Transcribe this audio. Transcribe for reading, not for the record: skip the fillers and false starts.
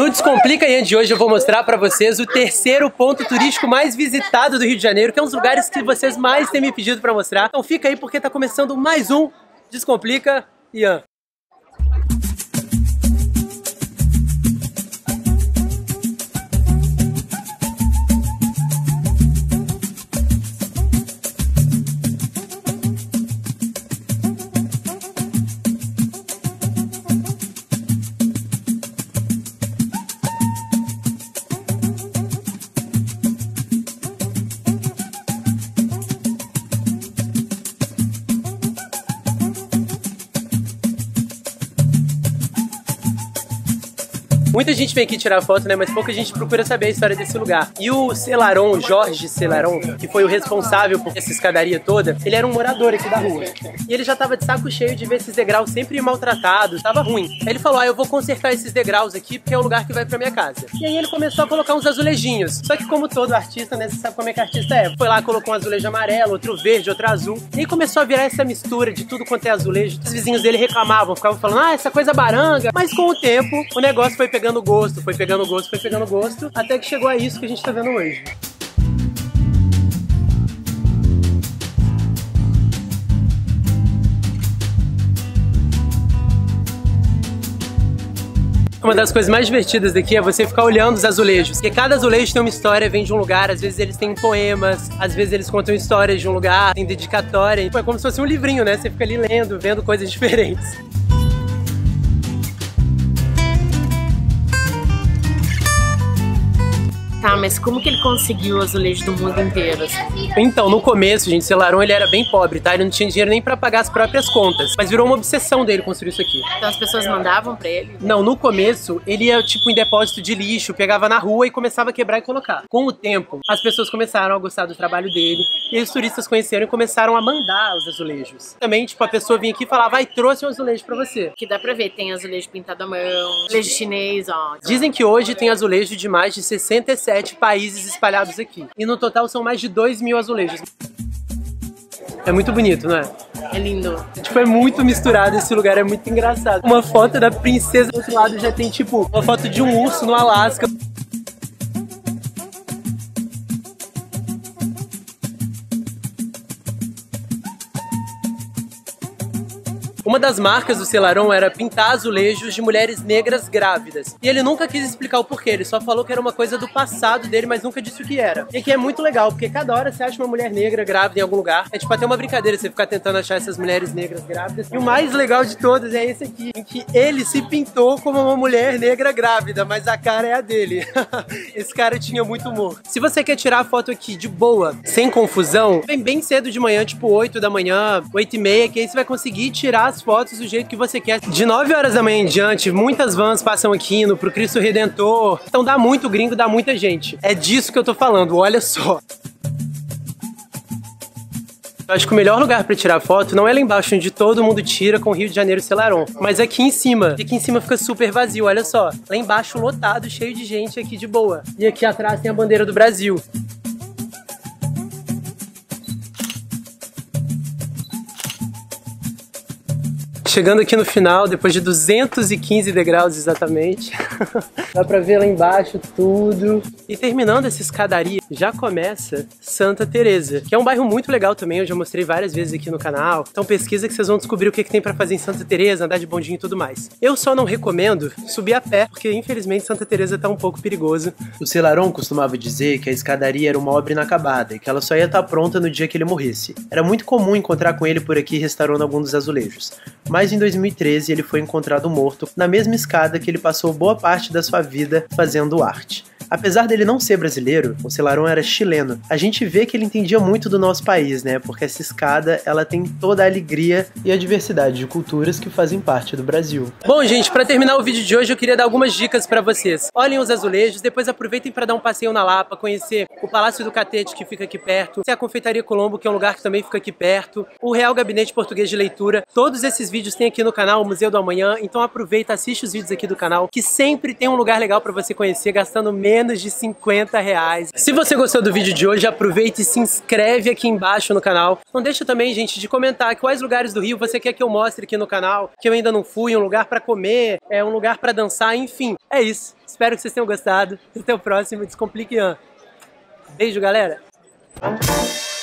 No Descomplica aí de hoje eu vou mostrar pra vocês o terceiro ponto turístico mais visitado do Rio de Janeiro, que é um dos lugares que vocês mais têm me pedido pra mostrar. Então fica aí porque tá começando mais um Descomplica, Ian. Muita gente vem aqui tirar foto, né? Mas pouca gente procura saber a história desse lugar. E o Selarón, Jorge Selarón, que foi o responsável por essa escadaria toda, ele era um morador aqui da rua. E ele já tava de saco cheio de ver esses degraus sempre maltratados, tava ruim. Aí ele falou, eu vou consertar esses degraus aqui porque é o lugar que vai pra minha casa. E aí ele começou a colocar uns azulejinhos. Só que como todo artista, né? Você sabe como é que artista é. Foi lá, colocou um azulejo amarelo, outro verde, outro azul. E aí começou a virar essa mistura de tudo quanto é azulejo. Os vizinhos dele reclamavam, ficavam falando, essa coisa baranga. Mas com o tempo, o negócio foi pegando gosto, foi pegando gosto, até que chegou a isso que a gente tá vendo hoje. Uma das coisas mais divertidas daqui é você ficar olhando os azulejos, porque cada azulejo tem uma história, vem de um lugar, às vezes eles têm poemas, às vezes eles contam histórias de um lugar, tem dedicatória, é como se fosse um livrinho, né? Você fica ali lendo, vendo coisas diferentes. Tá, mas como que ele conseguiu o azulejo do mundo inteiro, assim? Então, no começo, gente, Selarón, ele era bem pobre, tá? Ele não tinha dinheiro nem pra pagar as próprias contas. Mas virou uma obsessão dele construir isso aqui. Então as pessoas mandavam pra ele? Não, no começo, ele ia tipo em depósito de lixo, pegava na rua e começava a quebrar e colocar. Com o tempo, as pessoas começaram a gostar do trabalho dele, e os turistas conheceram e começaram a mandar os azulejos. Também, tipo, a pessoa vinha aqui e falava, trouxe um azulejo pra você. Que dá pra ver, tem azulejo pintado à mão, azulejo chinês, ó. Dizem que hoje tem azulejo de mais de 67 países espalhados aqui. E no total são mais de 2.000 azulejos. É muito bonito, não é? É lindo. Tipo, é muito misturado esse lugar, é muito engraçado. Uma foto da princesa do outro lado já tem, tipo, uma foto de um urso no Alasca. Uma das marcas do Selarón era pintar azulejos de mulheres negras grávidas. E ele nunca quis explicar o porquê, ele só falou que era uma coisa do passado dele, mas nunca disse o que era. E aqui é muito legal, porque cada hora você acha uma mulher negra grávida em algum lugar. É tipo até uma brincadeira você ficar tentando achar essas mulheres negras grávidas. E o mais legal de todas é esse aqui, em que ele se pintou como uma mulher negra grávida, mas a cara é a dele. Esse cara tinha muito humor. Se você quer tirar a foto aqui de boa, sem confusão, vem bem cedo de manhã, tipo 8 da manhã, 8h30, que aí você vai conseguir tirar as fotos do jeito que você quer. De 9 horas da manhã em diante, muitas vans passam aqui indo pro Cristo Redentor. Então dá muito gringo, dá muita gente. É disso que eu tô falando, olha só. Eu acho que o melhor lugar pra tirar foto não é lá embaixo, onde todo mundo tira com o Rio de Janeiro e Selarón, mas aqui em cima. E aqui em cima fica super vazio, olha só. Lá embaixo lotado, cheio de gente aqui de boa. E aqui atrás tem a bandeira do Brasil. Chegando aqui no final, depois de 215 degraus exatamente, dá pra ver lá embaixo tudo. E terminando essa escadaria, já começa Santa Teresa, que é um bairro muito legal também, eu já mostrei várias vezes aqui no canal. Então pesquisa que vocês vão descobrir o que tem pra fazer em Santa Teresa, andar de bondinho e tudo mais. Eu só não recomendo subir a pé, porque infelizmente Santa Teresa tá um pouco perigoso. O Selarón costumava dizer que a escadaria era uma obra inacabada e que ela só ia estar pronta no dia que ele morresse. Era muito comum encontrar com ele por aqui restaurando algum dos azulejos. Mas em 2013 ele foi encontrado morto na mesma escada que ele passou boa parte da sua vida fazendo arte. Apesar dele não ser brasileiro, o Selarón era chileno. A gente vê que ele entendia muito do nosso país, né? Porque essa escada, ela tem toda a alegria e a diversidade de culturas que fazem parte do Brasil. Bom, gente, pra terminar o vídeo de hoje, eu queria dar algumas dicas pra vocês. Olhem os azulejos, depois aproveitem pra dar um passeio na Lapa, conhecer o Palácio do Catete, que fica aqui perto, a Confeitaria Colombo, que é um lugar que também fica aqui perto, o Real Gabinete Português de Leitura. Todos esses vídeos tem aqui no canal, o Museu do Amanhã, então aproveita, assiste os vídeos aqui do canal, que sempre tem um lugar legal pra você conhecer, gastando menos menos de 50 reais. Se você gostou do vídeo de hoje, aproveite e se inscreve aqui embaixo no canal. Não deixa também, gente, de comentar quais lugares do Rio você quer que eu mostre aqui no canal, que eu ainda não fui, um lugar pra comer, um lugar pra dançar, enfim. É isso. Espero que vocês tenham gostado. Até o próximo Descomplique Ian. Beijo, galera!